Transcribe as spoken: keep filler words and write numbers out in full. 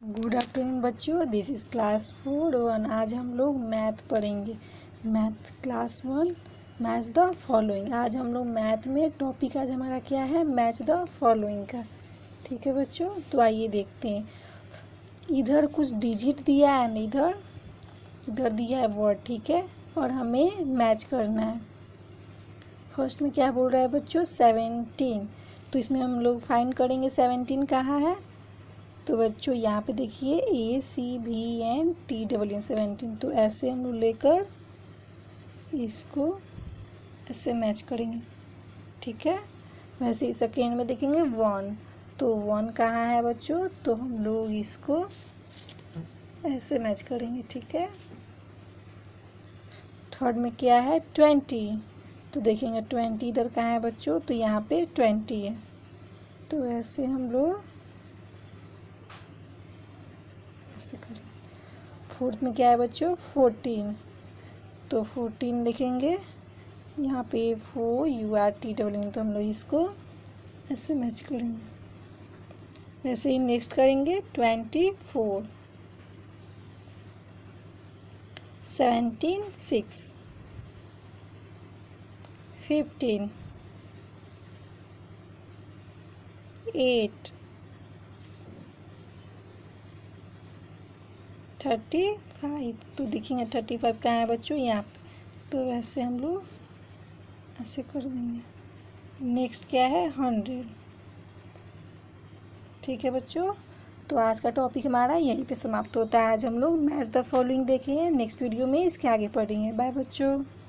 Good afternoon बच्चों, this is class four one. आज हम लोग मैथ पढ़ेंगे। Math class one, match the following. आज हम लोग मैथ में टॉपिक आज हमारा क्या है, मैच द फॉलोइंग का। ठीक है बच्चों, तो आइए देखते हैं। इधर कुछ डिजिट दिया है, इधर इधर दिया है वर्ड, ठीक है, और हमें मैच करना है। फर्स्ट में क्या बोल रहा है बच्चों, सेवेंटीन। तो इसमें हम लोग फाइंड करेंगे सेवेंटीन कहाँ है। तो बच्चों यहाँ पे देखिए A C B N T double N seventeen. तो ऐसे हम लोग लेकर इसको ऐसे मैच करेंगे, ठीक है। वैसे ही सेकेंड में देखेंगे वन। तो वन कहाँ है बच्चों, तो हम लोग इसको ऐसे मैच करेंगे, ठीक है। थर्ड में क्या है, ट्वेंटी। तो देखेंगे ट्वेंटी इधर कहाँ है बच्चों, तो यहाँ पे ट्वेंटी है। तो ऐसे हम लोग ऐसे करें। फोर्थ में क्या है बच्चों, फोर्टीन। तो फोर्टीन देखेंगे यहाँ पे four U R T double N. तो हम लोग इसको ऐसे मैच करेंगे। वैसे ही नेक्स्ट करेंगे twenty four, seventeen six, fifteen eight, thirty five. तो देखेंगे थर्टी फाइव कहाँ है बच्चों, यहाँ पे। तो वैसे हम लोग ऐसे कर देंगे। नेक्स्ट क्या है, हंड्रेड। ठीक है बच्चों, तो आज का टॉपिक हमारा यहीं पे समाप्त होता है। आज हम लोग मैच द फॉलोइंग देखेंगे। नेक्स्ट वीडियो में इसके आगे पढ़ेंगे। बाय बच्चों।